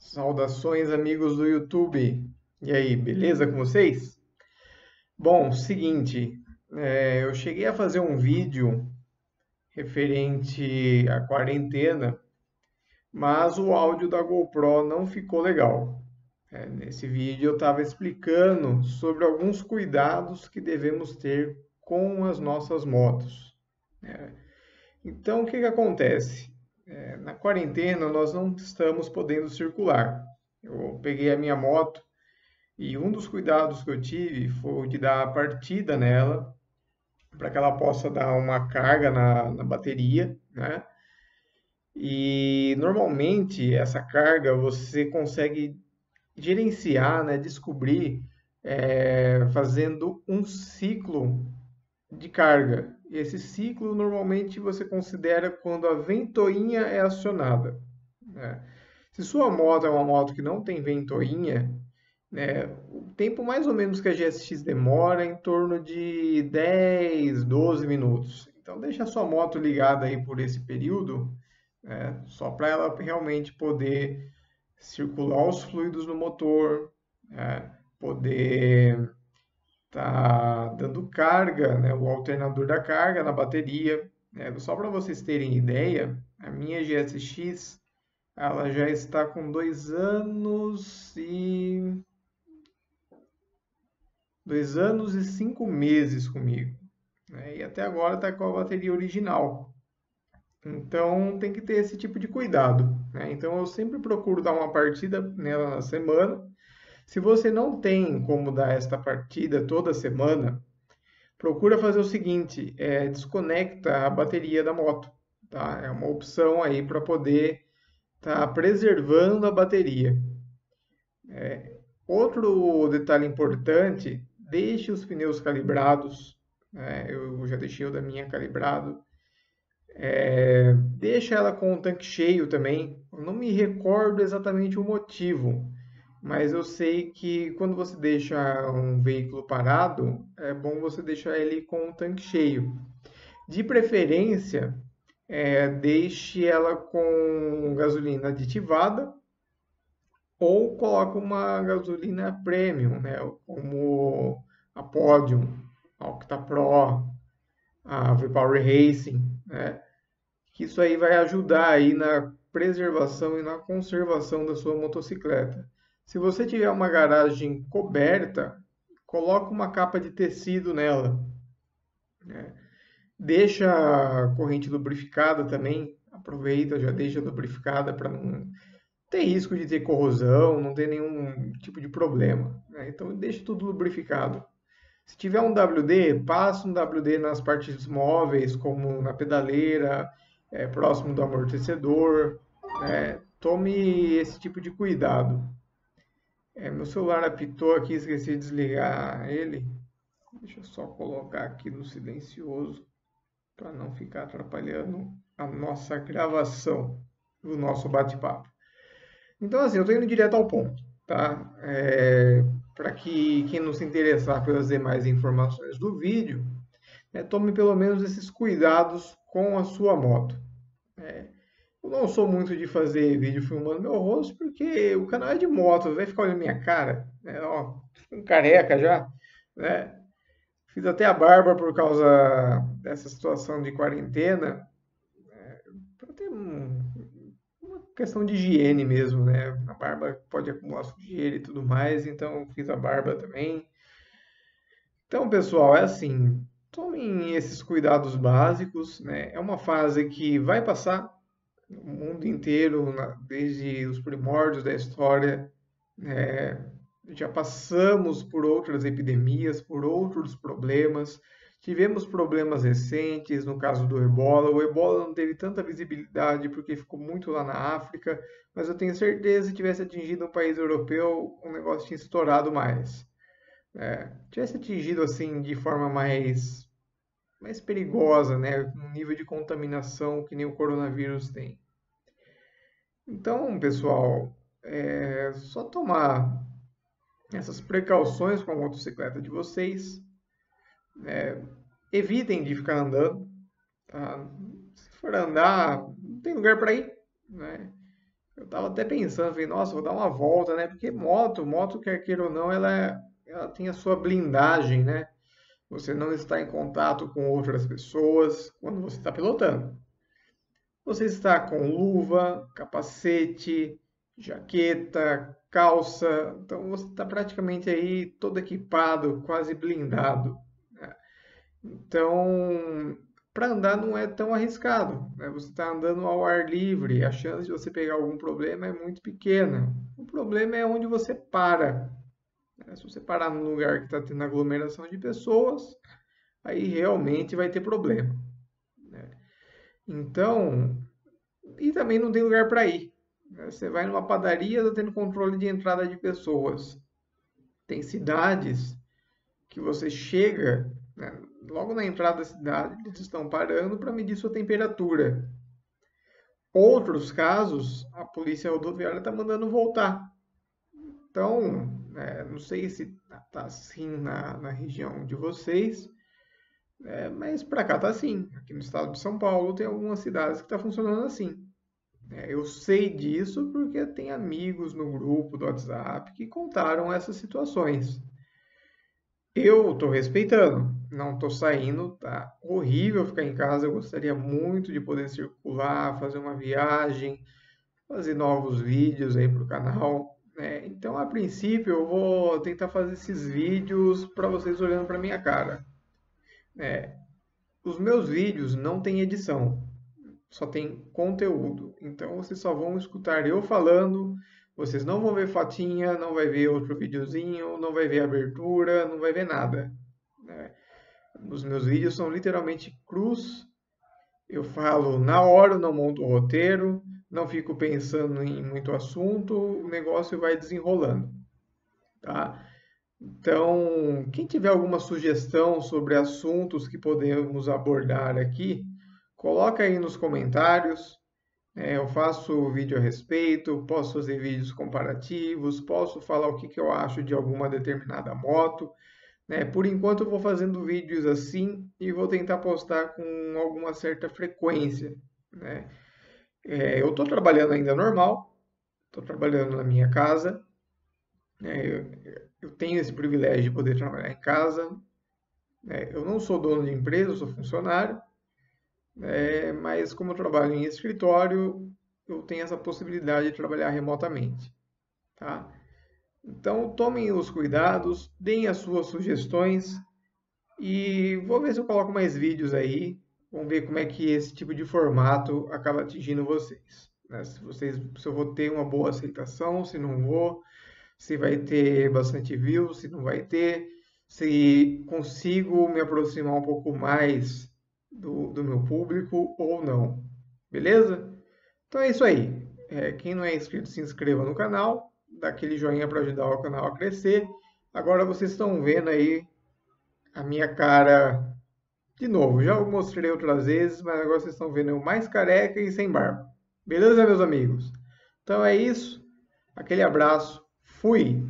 Saudações, amigos do YouTube. E aí, beleza com vocês? Bom, seguinte, eu cheguei a fazer um vídeo referente à quarentena, mas o áudio da GoPro não ficou legal. Nesse vídeo eu estava explicando sobre alguns cuidados que devemos ter com as nossas motos. Então, o que que acontece? Na quarentena nós não estamos podendo circular. Eu peguei a minha moto. E um dos cuidados que eu tive foi de dar a partida nela, para que ela possa dar uma carga na bateria, né? E normalmente essa carga você consegue gerenciar, né? Descobrir fazendo um ciclo de carga. E esse ciclo normalmente você considera quando a ventoinha é acionada, né? Se sua moto é uma moto que não tem ventoinha, o tempo mais ou menos que a GSX demora é em torno de 10, 12 minutos. Então deixa a sua moto ligada aí por esse período, só para ela realmente poder circular os fluidos no motor, poder estar dando carga, né, o alternador da carga na bateria. Só para vocês terem ideia, a minha GSX ela já está com 2 anos e 5 meses comigo, né? E até agora está com a bateria original. Então tem que ter esse tipo de cuidado, né? Então eu sempre procuro dar uma partida nela na semana. Se você não tem como dar esta partida toda semana, procura fazer o seguinte: desconecta a bateria da moto, tá? É uma opção aí para poder estar preservando a bateria. Outro detalhe importante, deixe os pneus calibrados, né? Eu já deixei o da minha calibrado. Deixa ela com o tanque cheio também. Eu não me recordo exatamente o motivo, mas eu sei que quando você deixa um veículo parado, é bom você deixar ele com o tanque cheio. De preferência, deixe ela com gasolina aditivada ou coloca uma gasolina premium, né? Como a Podium, a Octa Pro, a V-Power Racing, né? Que isso aí vai ajudar aí na preservação e na conservação da sua motocicleta. Se você tiver uma garagem coberta, coloca uma capa de tecido nela, né? Deixa a corrente lubrificada também, aproveita, já deixa lubrificada para não ter risco de ter corrosão, não ter nenhum tipo de problema, né? Então deixe tudo lubrificado. Se tiver um WD, passa um WD nas partes móveis, como na pedaleira, próximo do amortecedor, né? Tome esse tipo de cuidado. Meu celular apitou aqui, esqueci de desligar ele. Deixa eu só colocar aqui no silencioso para não ficar atrapalhando a nossa gravação, o nosso bate-papo. Então, assim, eu estou indo direto ao ponto, tá? Para que quem não se interessar pelas demais informações do vídeo, tome pelo menos esses cuidados com a sua moto. Eu não sou muito de fazer vídeo filmando meu rosto, porque o canal é de moto, vai ficar olhando minha cara, né? Ó, um careca já, né? Fiz até a barba por causa dessa situação de quarentena, para ter uma questão de higiene mesmo, né? A barba pode acumular sujeira e tudo mais, então fiz a barba também. Então, pessoal, é assim, tomem esses cuidados básicos, né? É uma fase que vai passar no mundo inteiro, desde os primórdios da história, né? Já passamos por outras epidemias, por outros problemas. Tivemos problemas recentes, no caso do Ebola. O Ebola não teve tanta visibilidade porque ficou muito lá na África, mas eu tenho certeza que se tivesse atingido um país europeu, o negócio tinha estourado mais. Tivesse atingido assim de forma mais perigosa, né? Um nível de contaminação que nem o coronavírus tem. Então, pessoal, só tomar essas precauções com a motocicleta de vocês. Evitem de ficar andando, tá? Se for andar, não tem lugar para ir, né? Eu tava até pensando, falei, nossa, vou dar uma volta, né? Porque moto, quer queira ou não, ela tem a sua blindagem, né? Você não está em contato com outras pessoas quando você está pilotando. Você está com luva, capacete, jaqueta, calça, então você está praticamente aí todo equipado, quase blindado, né? Então, para andar não é tão arriscado, né? Você está andando ao ar livre, a chance de você pegar algum problema é muito pequena. O problema é onde você para, né? Se você parar num lugar que está tendo aglomeração de pessoas, aí realmente vai ter problema, né? Então, e também não tem lugar para ir, né? Você vai numa padaria, está tendo controle de entrada de pessoas. Tem cidades que você chega, né, logo na entrada da cidade, eles estão parando para medir sua temperatura. Outros casos, a polícia rodoviária está mandando voltar. Então, não sei se está assim na região de vocês, mas para cá está assim. Aqui no estado de São Paulo tem algumas cidades que está funcionando assim. Eu sei disso porque tem amigos no grupo do WhatsApp que contaram essas situações. Eu estou respeitando, não estou saindo, tá horrível ficar em casa. Eu gostaria muito de poder circular, fazer uma viagem, fazer novos vídeos aí para o canal, né? Então, a princípio, eu vou tentar fazer esses vídeos para vocês olhando para minha cara, né? Os meus vídeos não têm edição, só tem conteúdo. Então vocês só vão escutar eu falando, vocês não vão ver fotinha, não vai ver outro videozinho, não vai ver abertura, não vai ver nada, né? Os meus vídeos são literalmente crus. Eu falo na hora, eu não monto o roteiro, não fico pensando em muito assunto, o negócio vai desenrolando, tá? Então, quem tiver alguma sugestão sobre assuntos que podemos abordar aqui, coloca aí nos comentários. Eu faço vídeo a respeito, posso fazer vídeos comparativos, posso falar o que que eu acho de alguma determinada moto, né? Por enquanto eu vou fazendo vídeos assim e vou tentar postar com alguma certa frequência, né? Eu estou trabalhando ainda normal, estou trabalhando na minha casa, né? Eu tenho esse privilégio de poder trabalhar em casa, né? Eu não sou dono de empresa, eu sou funcionário, mas como eu trabalho em escritório, eu tenho essa possibilidade de trabalhar remotamente, tá? Então, tomem os cuidados, deem as suas sugestões e vou ver se eu coloco mais vídeos aí. Vamos ver como é que esse tipo de formato acaba atingindo vocês, né? Se eu vou ter uma boa aceitação, se não vou, se vai ter bastante views, se não vai ter, se consigo me aproximar um pouco mais do meu público ou não. Beleza? Então é isso aí. Quem não é inscrito, se inscreva no canal, dá aquele joinha para ajudar o canal a crescer. Agora vocês estão vendo aí a minha cara de novo. Já mostrei outras vezes, mas agora vocês estão vendo eu mais careca e sem barba. Beleza, meus amigos? Então é isso. Aquele abraço. Fui!